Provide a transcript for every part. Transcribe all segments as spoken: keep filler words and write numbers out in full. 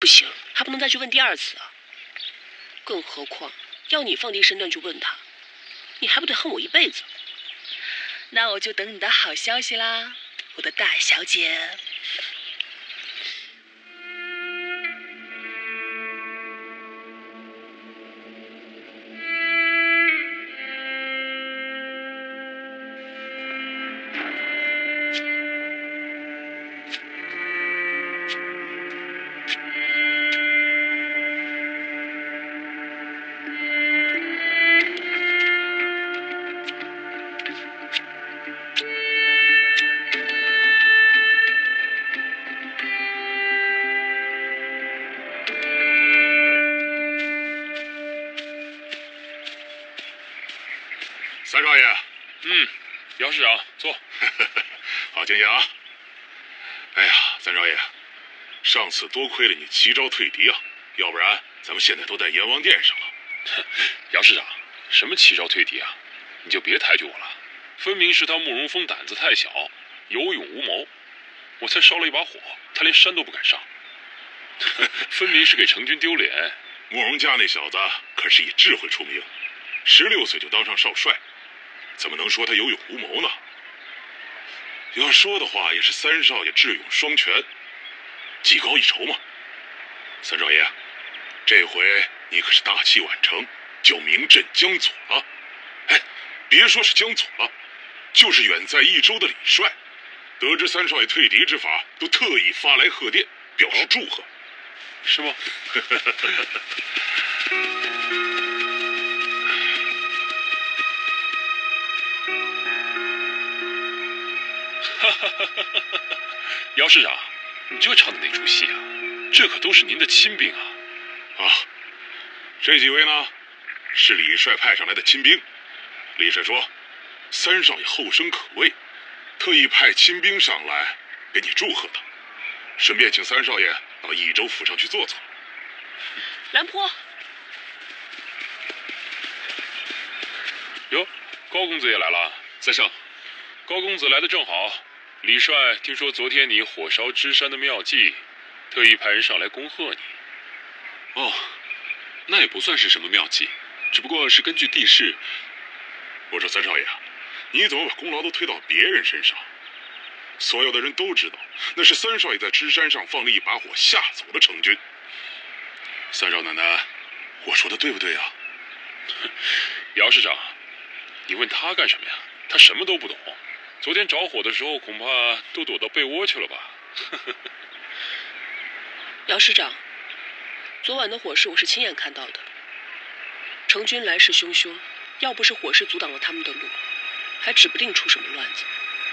行，还不能再去问第二次啊。更何况，要你放低身段去问他，你还不得恨我一辈子？ 那我就等你的好消息啦，我的大小姐。 三少爷， 嗯，姚市长，坐。 好经验啊！哎呀，三少爷，上次多亏了你奇招退敌啊，要不然咱们现在都在阎王殿上了。 姚市长，什么奇招退敌啊？你就别抬举我了，分明是他慕容峰胆子太小，有勇无谋，我才烧了一把火，他连山都不敢上。分明是给成军丢脸。 慕容家那小子可是以智慧出名，十六岁就当上少帅。怎么能说他有勇无谋呢？要说的话，也是三少爷智勇双全，技高一筹嘛。三少爷，这回你可是大器晚成，就名震江左了。哎，别说是江左了，就是远在益州的李帅，得知三少爷退敌之法，都特意发来贺电，表示祝贺。 是吗？姚市长，你这唱的哪出戏啊？这可都是您的亲兵啊！ 啊，这几位呢，是李帅派上来的亲兵。李帅说，三少爷后生可畏，特意派亲兵上来给你祝贺他，顺便请三少爷到益州府上去坐坐。 兰坡， 哟，高公子也来了。 在上。 高公子来的正好。李帅听说昨天你火烧芝山的妙计，特意派人上来恭贺你。 哦，那也不算是什么妙计，只不过是根据地势。 我说三少爷，你怎么把功劳都推到别人身上？所有的人都知道，那是三少爷在芝山上放了一把火，吓走了成军。三少奶奶，我说的对不对啊？ 姚市长，你问他干什么呀？他什么都不懂。昨天着火的时候，恐怕都躲到被窝去了吧？ 姚师长，昨晚的火势我是亲眼看到的。成军来势汹汹，要不是火势阻挡了他们的路，还指不定出什么乱子。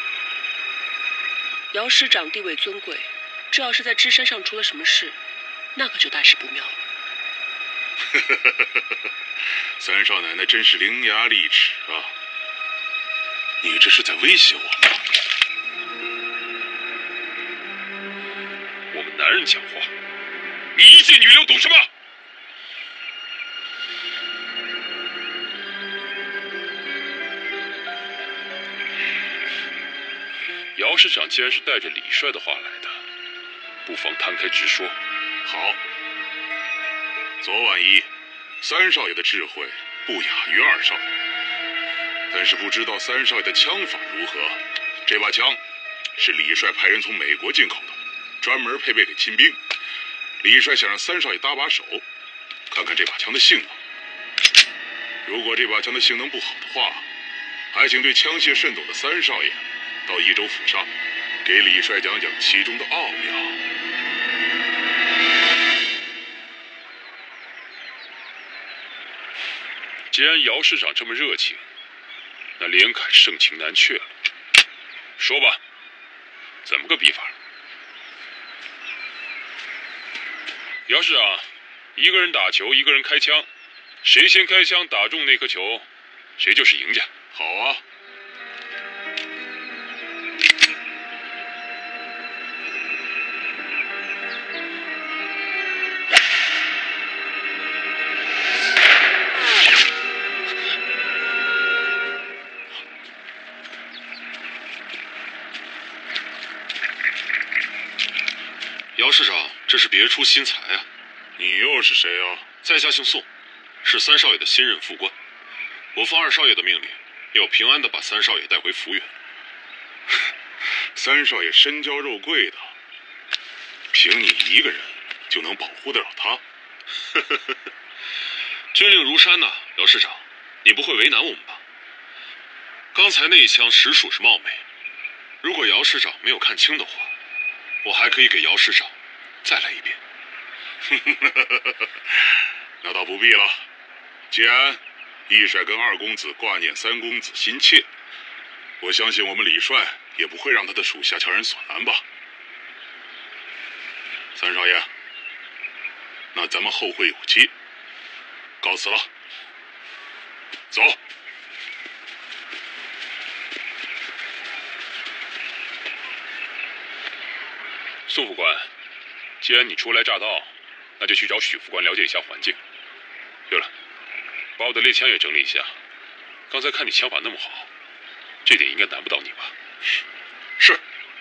姚师长地位尊贵，这要是在芝山上出了什么事，那可就大事不妙了。 三少奶奶真是伶牙俐齿啊！你这是在威胁我吗？ 我们男人讲话，你一介女流懂什么？姚师长既然是带着李帅的话来的，不妨摊开直说。 好，昨晚一，三少爷的智慧不亚于二少爷。但是不知道三少爷的枪法如何？这把枪是李帅派人从美国进口的，专门配备给亲兵。李帅想让三少爷搭把手，看看这把枪的性能。如果这把枪的性能不好的话，还请对枪械甚懂的三少爷到益州府上，给李帅讲讲其中的奥妙。 既然姚师长这么热情，那连侃盛情难却了。说吧，怎么个比法？姚市长，一个人打球，一个人开枪，谁先开枪打中那颗球，谁就是赢家。 好啊。 姚市长，这是别出心裁啊！ 你又是谁啊？ 在下姓宋，是三少爷的新任副官。我奉二少爷的命令，要平安的把三少爷带回福远。 三少爷身娇肉贵的，凭你一个人就能保护得了他？ 军令如山呐、啊，姚师长，你不会为难我们吧？刚才那一枪实属是冒昧，如果姚师长没有看清的话，我还可以给姚师长再来一遍。 那倒不必了，既然义帅跟二公子挂念三公子心切，我相信我们李帅也不会让他的属下强人所难吧。三少爷，那咱们后会有期，告辞了。走。 宋副官，既然你初来乍到，那就去找许副官了解一下环境。对了，把我的猎枪也整理一下。刚才看你枪法那么好，这点应该难不倒你吧？ 是。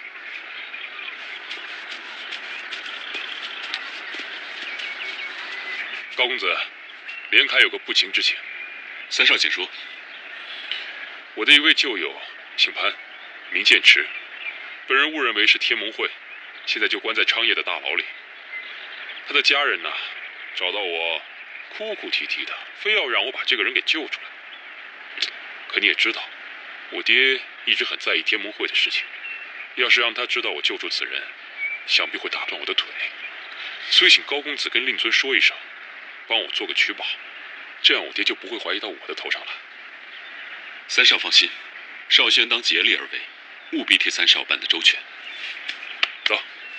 高公子，连凯有个不情之请。 三少请说。 我的一位旧友，姓潘，名建池，本人误认为是天盟会，现在就关在昌业的大牢里。他的家人呢，找到我，哭哭啼啼的，非要让我把这个人给救出来。可你也知道，我爹一直很在意天盟会的事情，要是让他知道我救助此人，想必会打断我的腿。所以请高公子跟令尊说一声，帮我做个取保，这样我爹就不会怀疑到我的头上了。 三少放心，少先当竭力而为，务必替三少办得周全。 走。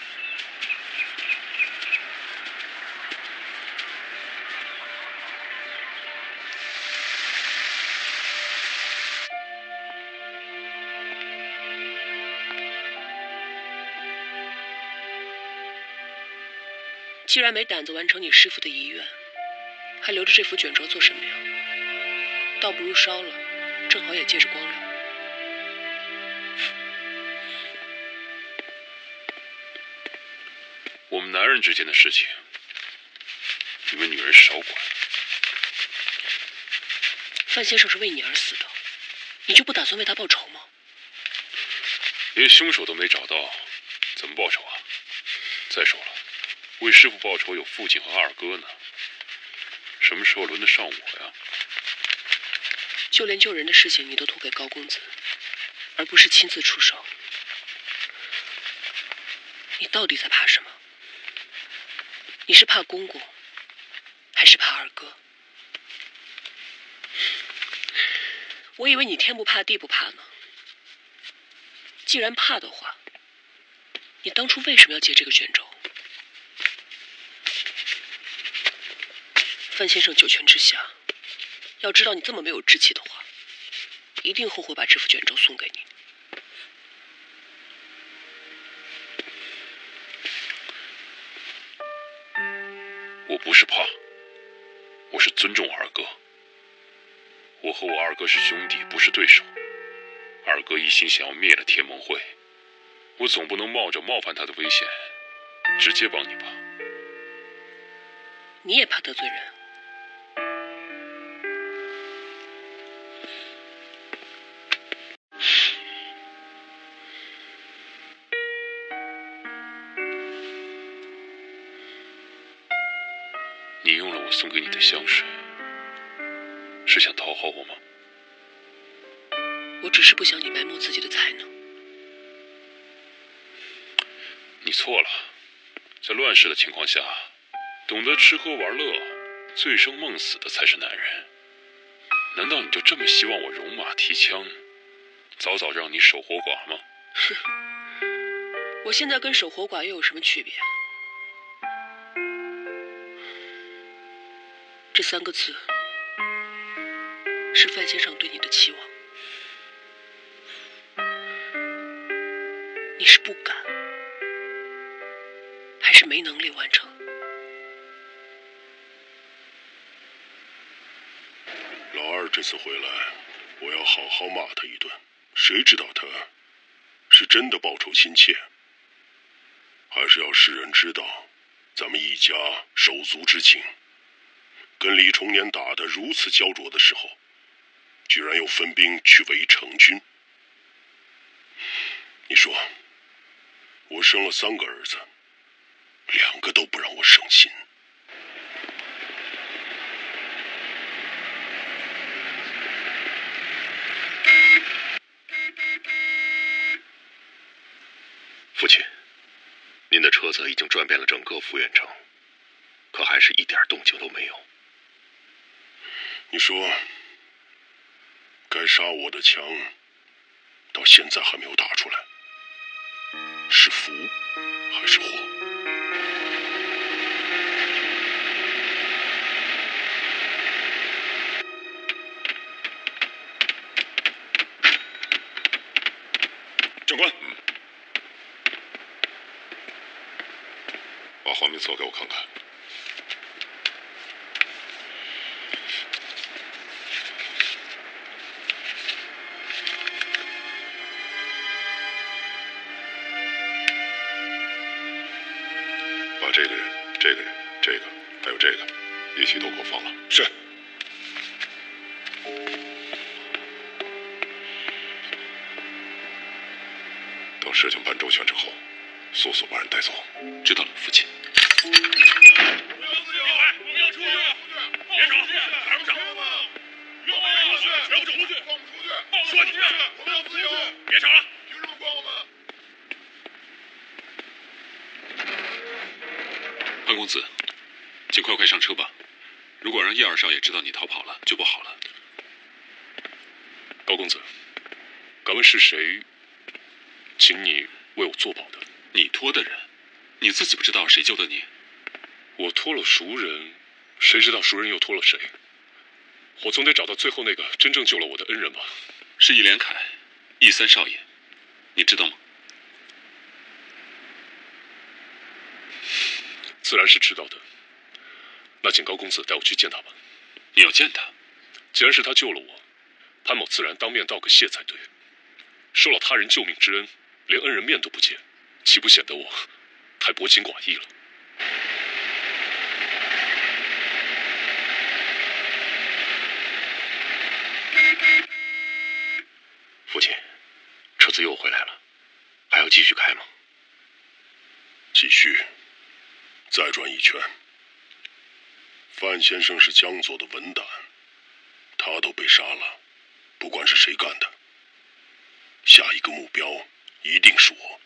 既然没胆子完成你师父的遗愿，还留着这幅卷轴做什么呀？倒不如烧了，正好也借着光亮。 我们男人之间的事情，你们女人少管。 范先生是为你而死的，你就不打算为他报仇吗？ 连凶手都没找到，怎么报仇啊？再说了，为师父报仇有父亲和二哥呢，什么时候轮得上我呀？ 就连救人的事情你都托给高公子，而不是亲自出手，你到底在怕什么？你是怕公公，还是怕二哥？我以为你天不怕地不怕呢。既然怕的话，你当初为什么要借这个卷轴？范先生九泉之下，要知道你这么没有志气的话，一定后悔把这副卷轴送给你。 我不是怕，我是尊重二哥。我和我二哥是兄弟，不是对手。二哥一心想要灭了天盟会，我总不能冒着冒犯他的危险，直接帮你吧。 你也怕得罪人？ 你用了我送给你的香水，是想讨好我吗？ 我只是不想你埋没自己的才能。 你错了，在乱世的情况下，懂得吃喝玩乐、醉生梦死的才是男人。难道你就这么希望我戎马提枪，早早让你守活寡吗？ 哼，我现在跟守活寡又有什么区别？这三个字是范先生对你的期望，你是不敢，还是没能力完成？ 老二这次回来，我要好好骂他一顿。谁知道他是真的报仇心切，还是要世人知道咱们一家手足之情，跟李重年打得如此焦灼的时候，居然又分兵去围成军。你说，我生了三个儿子，两个都不让我省心。 父亲，您的车子已经转遍了整个福源城，可还是一点动静都没有。 你说，该杀我的枪，到现在还没有打出来，是福还是祸？ 长官，嗯，把花名册给我看看。把这个人、这个人、这个还有这个一起都给我放了。是。等事情办周全之后，速速把人带走。 知道了，父亲。 我们要自由！我们要出去！别吵！打不吵！要不要出去？绝不出去！放不出去！说你！我们要自由！别吵了！凭什么关我们？ 潘公子，请快快上车吧。如果让叶二少爷知道你逃跑了，就不好了。 高公子，敢问是谁请你为我作保的？ 你托的人，你自己不知道谁救的你？ 我托了熟人，谁知道熟人又托了谁？我总得找到最后那个真正救了我的恩人吧。 是易连凯，易三少爷，你知道吗？ 自然是知道的。那请高公子带我去见他吧。 你要见他？ 既然是他救了我，潘某自然当面道个谢才对。受了他人救命之恩，连恩人面都不见，岂不显得我太薄情寡义了？ 父亲，车子又回来了，还要继续开吗？ 继续，再转一圈。范先生是江左的文胆，他都被杀了，不管是谁干的，下一个目标一定是我。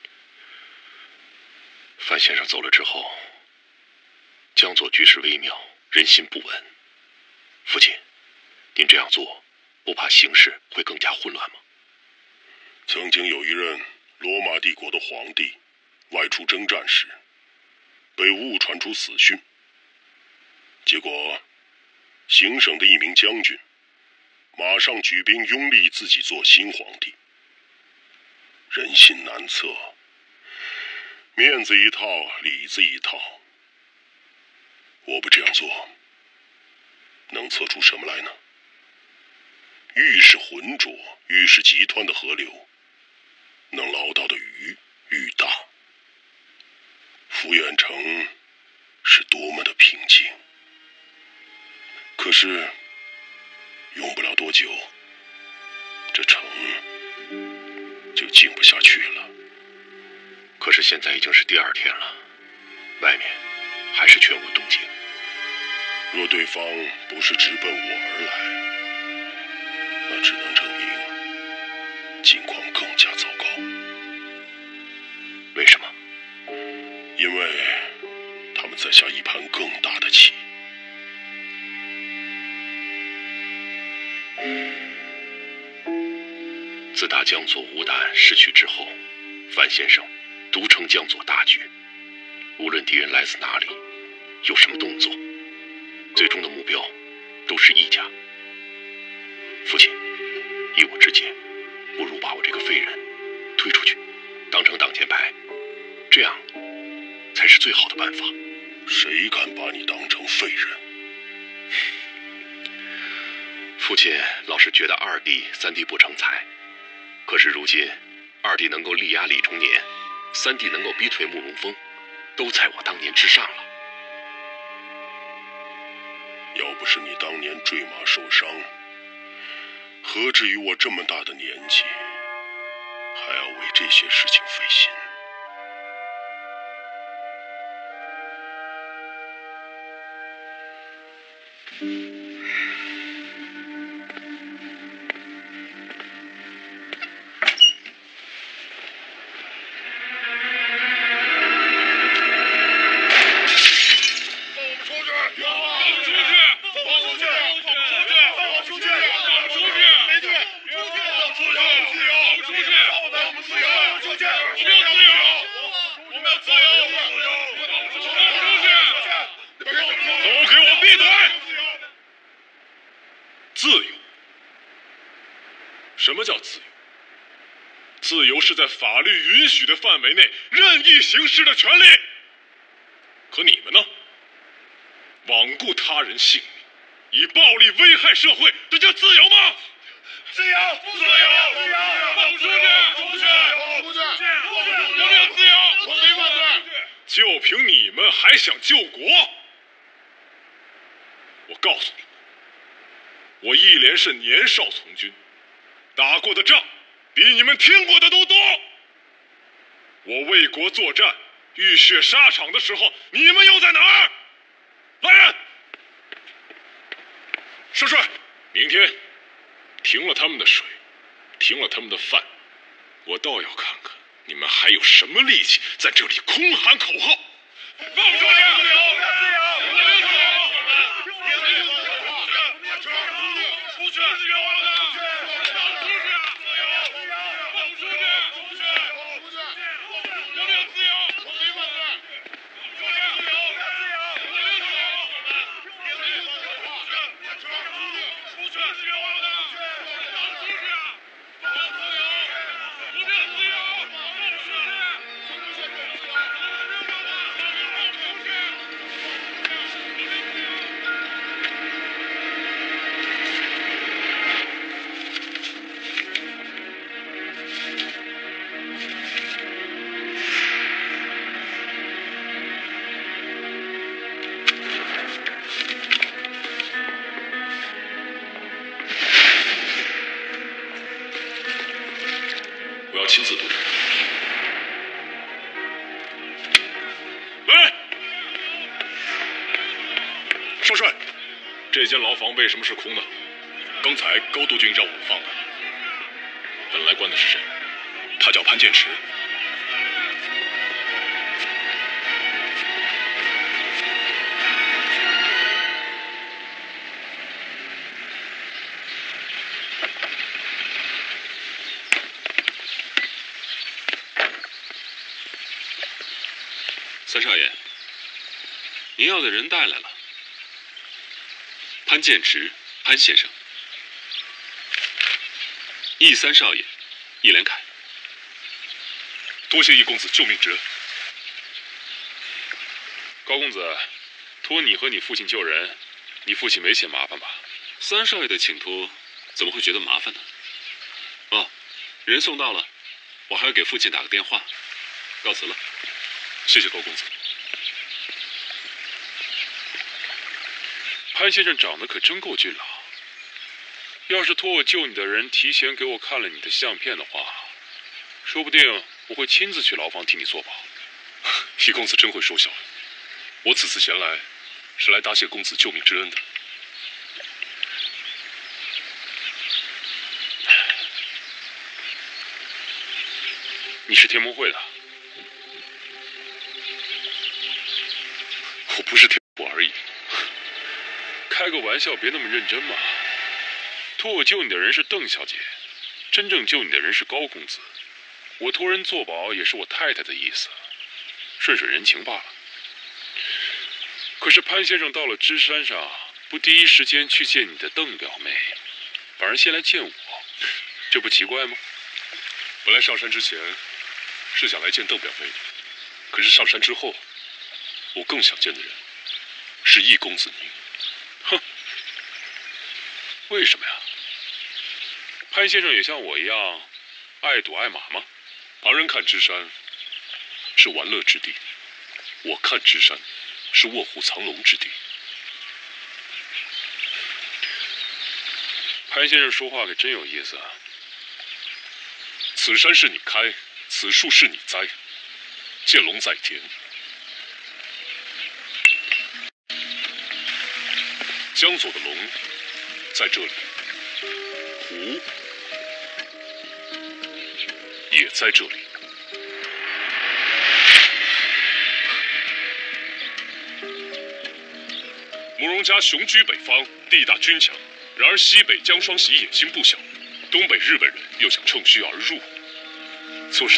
范先生走了之后，江左局势微妙，人心不稳。父亲，您这样做，不怕形势会更加混乱吗？ 曾经有一任罗马帝国的皇帝外出征战时，被误传出死讯，结果行省的一名将军马上举兵拥立自己做新皇帝。人心难测，面子一套，里子一套。我不这样做，能测出什么来呢？愈是浑浊，愈是急湍的河流，能捞到的鱼愈大。福远城是多么的平静，可是用不了多久，这城就静不下去了。 可是现在已经是第二天了，外面还是全无动静。 若对方不是直奔我而来，那只能证明境况更加糟糕。 为什么？ 因为他们在下一盘更大的棋。 自打江左无胆逝去之后，范先生独撑江左大局，无论敌人来自哪里，有什么动作，最终的目标都是一家。父亲，以我之见，不如把我这个废人推出去，当成挡箭牌，这样才是最好的办法。 谁敢把你当成废人？ 父亲老是觉得二弟、三弟不成才，可是如今二弟能够力压李重年，三弟能够逼退慕容峰， 都在我当年之上了。 要不是你当年坠马受伤，何至于我这么大的年纪，还要为这些事情费心？ 自由？什么叫自由？自由是在法律允许的范围内任意行使的权利。可你们呢？罔顾他人性命，以暴力危害社会，这叫自由吗？ 自由！自由！自由！放出去！出去！出去！我们有自由！我没犯罪！ 就凭你们还想救国？我告诉你们，我一连是年少从军，打过的仗比你们听过的都多。我为国作战，浴血沙场的时候，你们又在哪儿？来人！少帅，明天停了他们的水，停了他们的饭，我倒要看看你们还有什么力气在这里空喊口号。 放出去！自由！自由！出去！自由！ 我要亲自督查。来，少帅，这间牢房为什么是空的？ 刚才高督军让我们放的。 本来关的是谁？ 他叫潘建池。 三少爷，您要的人带来了。潘建池，潘先生。易三少爷，易连凯。 多谢易公子救命之恩。高公子，托你和你父亲救人，你父亲没嫌麻烦吧？ 三少爷的请托，怎么会觉得麻烦呢？哦，人送到了，我还要给父亲打个电话。告辞了。 谢谢高公子。潘先生长得可真够俊朗。要是托我救你的人提前给我看了你的相片的话，说不定我会亲自去牢房替你做保。易公子真会说笑。我此次前来，是来答谢公子救命之恩的。你是天盟会的？我不是天盟而已。开个玩笑，别那么认真嘛。托我救你的人是邓小姐，真正救你的人是高公子。我托人做保也是我太太的意思，顺水人情罢了。可是潘先生到了芝山上，不第一时间去见你的邓表妹，反而先来见我，这不奇怪吗？本来上山之前是想来见邓表妹的，可是上山之后，我更想见的人是易公子您。哼，为什么呀？潘先生也像我一样爱赌爱马吗？旁人看芝山是玩乐之地， 我看芝山是卧虎藏龙之地。 潘先生说话可真有意思啊！ 此山是你开，此树是你栽，见龙在田。江左的龙在这里，虎也在这里。慕容家雄居北方，地大军强。然而西北江双喜野心不小，东北日本人又想趁虚而入，做事。